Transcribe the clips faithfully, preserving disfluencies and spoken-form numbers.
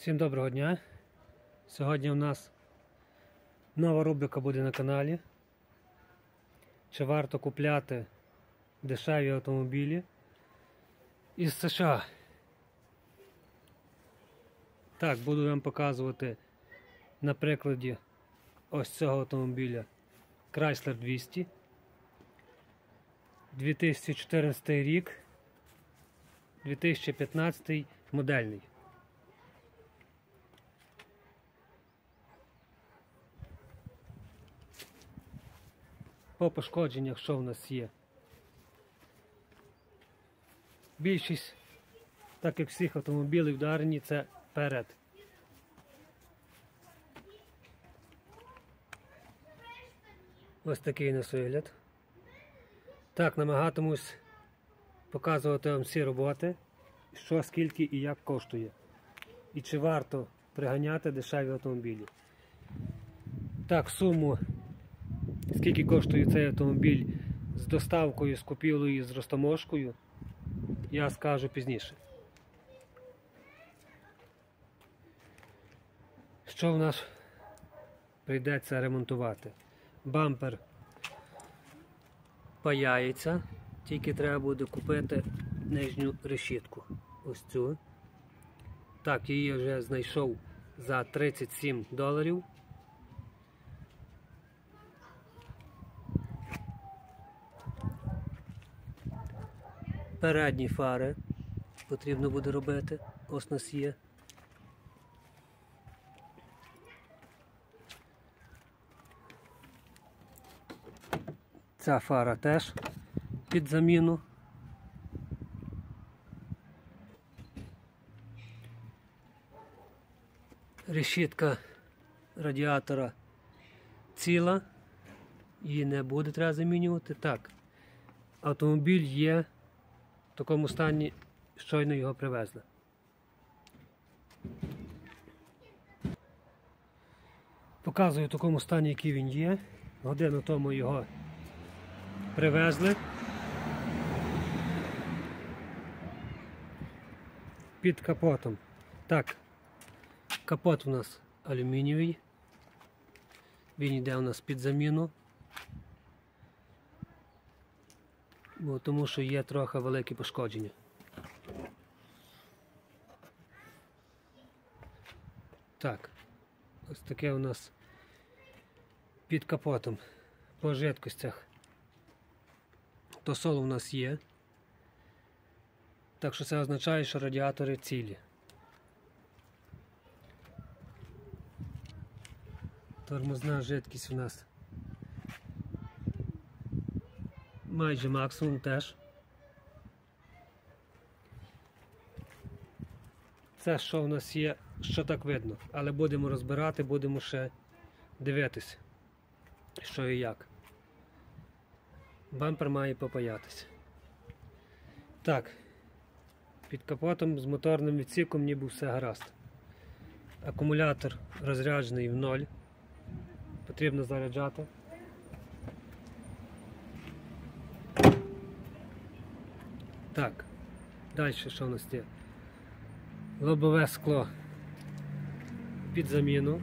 Всім доброго дня! Сьогодні у нас нова рубрика буде на каналі. Чи варто купляти дешеві автомобілі із США? Так, буду вам показувати на прикладі ось цього автомобіля Chrysler двісті. дві тисячі чотирнадцятий рік, дві тисячі п'ятнадцятий модельний. По пошкодженнях що в нас є? Більшість, так як всіх автомобілів вдарені, це перед. Ось такий у нас вигляд. Так, намагатимусь показувати вам всі роботи, що, скільки і як коштує. І чи варто приганяти дешеві автомобілі. Так, суму, скільки коштує цей автомобіль з доставкою, з купівлею і з розтаможкою, я скажу пізніше. Що в нас прийдеться ремонтувати? Бампер паяється, тільки треба буде купити нижню решітку. Ось цю. Так, її вже знайшов за тридцять сім доларів. Передні фари потрібно буде робити. Ось у нас є. Ця фара теж під заміну. Решітка радіатора ціла, її не буде треба замінювати. Так, автомобіль є в такому стані, щойно його привезли. Показую в такому стані, який він є. Годину тому його привезли. Під капотом. Так, капот у нас алюмінієвий. Він йде у нас під заміну. Бо тому що є трохи великі пошкодження. Так, ось таке у нас під капотом. По жидкостях. Тосол у нас є. Так що це означає, що радіатори цілі. Тормозна жидкість у нас майже максимум теж. Це що у нас є, що так видно. Але будемо розбирати, будемо ще дивитися, що і як. Бампер має попаятися. Так, під капотом з моторним відсіком ніби все гаразд. Акумулятор розряджений в ноль. Потрібно заряджати. Так, далі що в нас є? Лобове скло під заміну.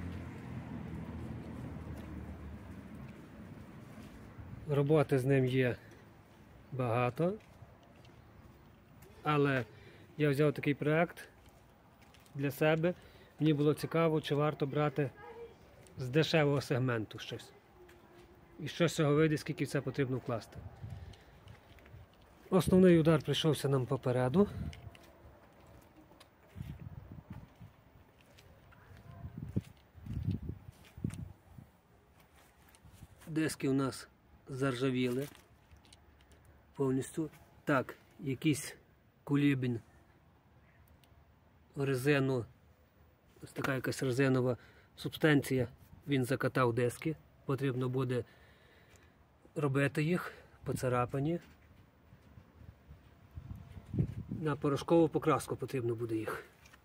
Роботи з ним є багато, але я взяв такий проект для себе. Мені було цікаво, чи варто брати з дешевого сегменту щось. І що з цього вийде, скільки це потрібно вкласти. Основний удар прийшовся нам попереду. Диски у нас заржавіли повністю. Так, якийсь кулібін, резину, ось така якась резинова субстанція, він закатав диски. Потрібно буде робити їх, поцарапані. На порошкову покраску потрібно буде їх.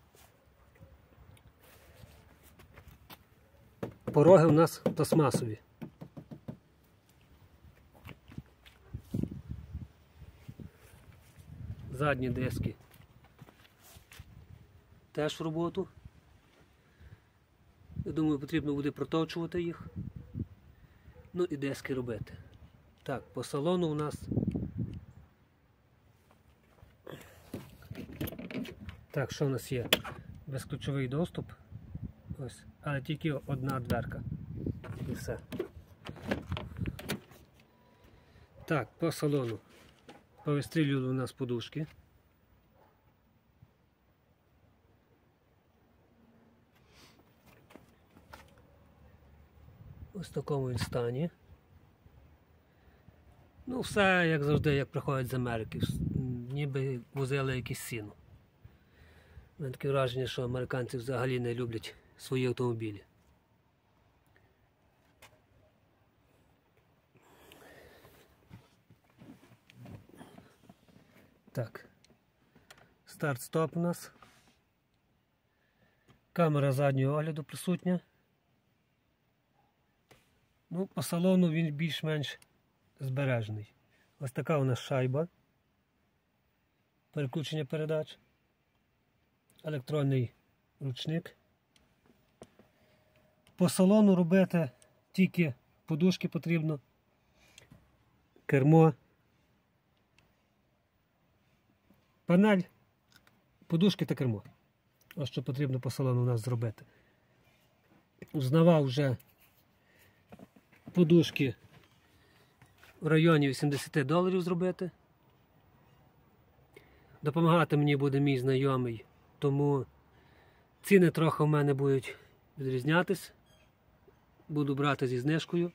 Пороги у нас пластмасові. Задні диски теж в роботу. Я думаю, потрібно буде протовчувати їх. Ну і диски робити. Так, по салону у нас. Так, що у нас є? Безключовий доступ. Ось. Але тільки одна дверка. І все. Так, по салону. Повистрілювали у нас подушки. Ось в такому він стані. Ну, все, як завжди, як приходять з Америки. Ніби возили якийсь сіно. У мене таке враження, що американці взагалі не люблять свої автомобілі. Так. Старт-стоп у нас. Камера заднього огляду присутня. Ну, по салону він більш-менш збережений. Ось така у нас шайба. Переключення передач. Електронний ручник. По салону робити тільки подушки потрібно. Кермо. Панель, подушки та кермо. Ось що потрібно по салону у нас зробити. Узнавав вже подушки в районі вісімдесят доларів зробити. Допомагати мені буде мій знайомий, тому ціни трохи в мене будуть відрізнятись. Буду брати зі знижкою.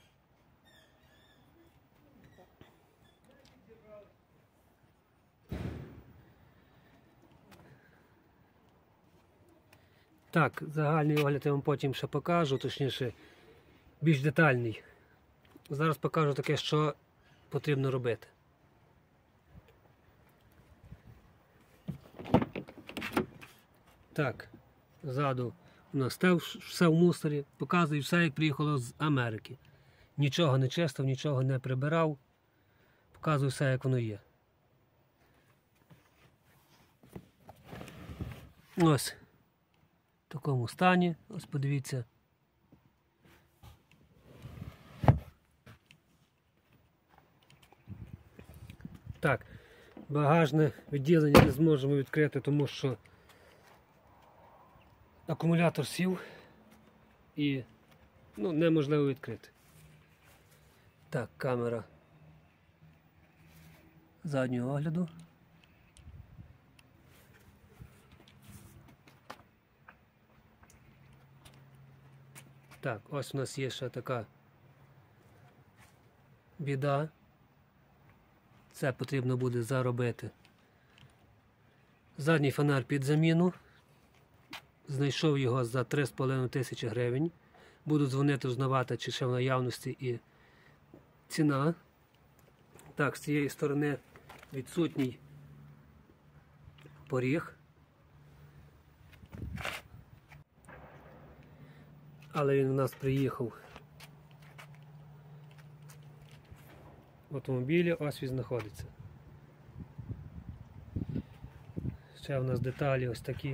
Так, загальний огляд я вам потім ще покажу, точніше, більш детальний. Зараз покажу таке, що потрібно робити. Так, ззаду у нас все в мусорі, показую все, як приїхало з Америки. Нічого не чистив, нічого не прибирав, показую все, як воно є. Ось. В такому стані, ось подивіться. Так, багажне відділення не зможемо відкрити, тому що акумулятор сів і ну, неможливо відкрити. Так, камера заднього огляду. Так, ось у нас є ще така біда. Це потрібно буде заробити. Задній фонар під заміну. Знайшов його за три з половиною тисячі гривень. Буду дзвонити, узнавати, чи ще в наявності і ціна. Так, з цієї сторони відсутній поріг. Але він у нас приїхав в автомобілі, ось він знаходиться. Ще у нас деталі ось такі.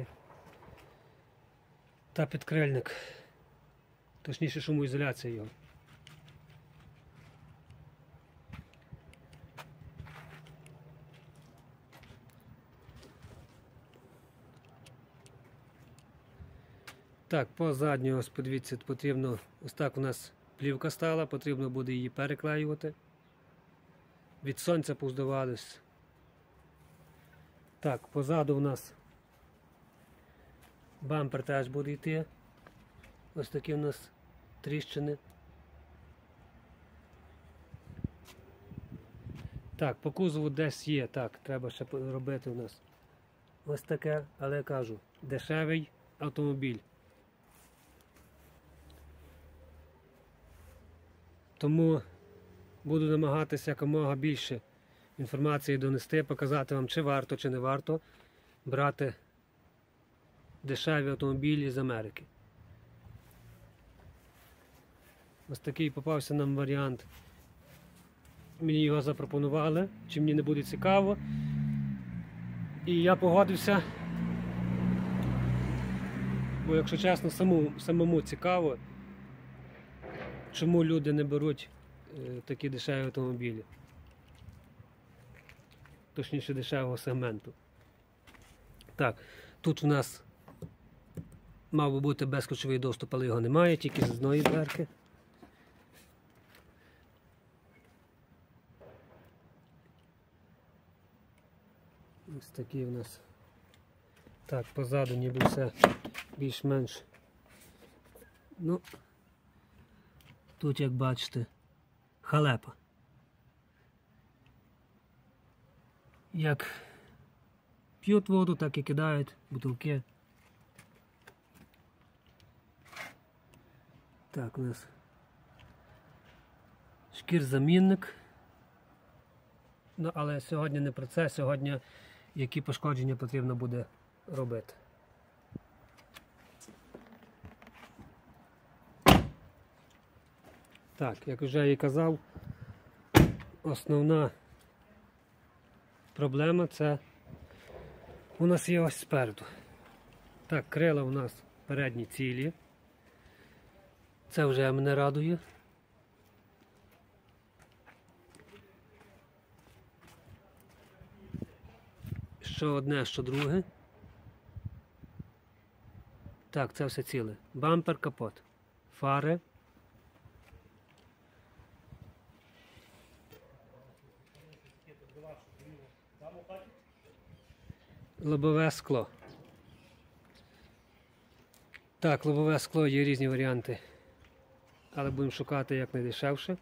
Та підкрильник. Точніше, шумоізоляція його. Так, по задньому, ось подивіться, потрібно, ось так у нас плівка стала, потрібно буде її переклеювати. Від сонця поздавались. Так, позаду у нас бампер теж буде йти. Ось такі у нас тріщини. Так, по кузову десь є, так, треба ще робити у нас ось таке, але я кажу, дешевий автомобіль. Тому буду намагатися якомога більше інформації донести, показати вам, чи варто, чи не варто брати дешеві автомобілі з Америки. Ось такий попався нам варіант. Мені його запропонували, чи мені не буде цікаво. І я погодився Бо, якщо чесно, самому, самому цікаво, чому люди не беруть е, такі дешеві автомобілі. Точніше, дешевого сегменту. Так, тут у нас мав би бути безключовий доступ, але його немає, тільки з одної дверки. Ось такі у нас. Так, позаду ніби все більш-менш. Ну, тут, як бачите, халепа. Як п'ють воду, так і кидають бутилки. Так, у нас шкір-замінник. Ну, але сьогодні не про це, сьогодні які пошкодження потрібно буде робити. Так, як вже і казав, основна проблема це у нас є ось спереду. Так, крила у нас передні цілі. Це вже мене радує. Що одне, що друге. Так, це все ціле. Бампер, капот. Фари. Лобове скло. Так, лобове скло є різні варіанти. Але будемо шукати як найдешевше.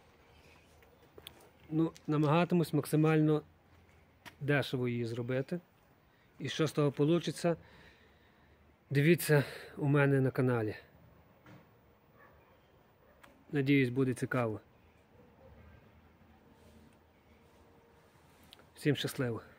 Ну, намагатимусь максимально дешево її зробити. І що з того вийде, дивіться у мене на каналі. Надіюсь, буде цікаво. Всім щасливо!